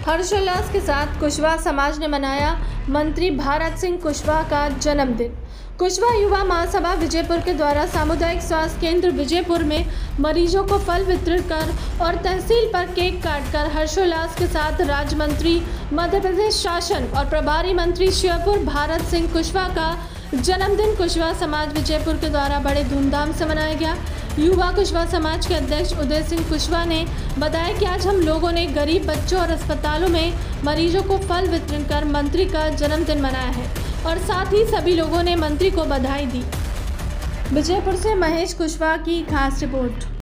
हर्षोल्लास के साथ कुशवाहा समाज ने मनाया मंत्री भारत सिंह कुशवाहा का जन्मदिन। कुशवाहा युवा महासभा विजयपुर के द्वारा सामुदायिक स्वास्थ्य केंद्र विजयपुर में मरीजों को फल वितरित कर और तहसील पर केक काटकर हर्षोल्लास के साथ राज्य मंत्री मध्य प्रदेश शासन और प्रभारी मंत्री श्योपुर भारत सिंह कुशवाहा का जन्मदिन कुशवाहा समाज विजयपुर के द्वारा बड़े धूमधाम से मनाया गया। युवा कुशवाहा समाज के अध्यक्ष उदय सिंह कुशवाहा ने बताया कि आज हम लोगों ने गरीब बच्चों और अस्पतालों में मरीजों को फल वितरण कर मंत्री का जन्मदिन मनाया है और साथ ही सभी लोगों ने मंत्री को बधाई दी। विजयपुर से महेश कुशवाहा की खास रिपोर्ट।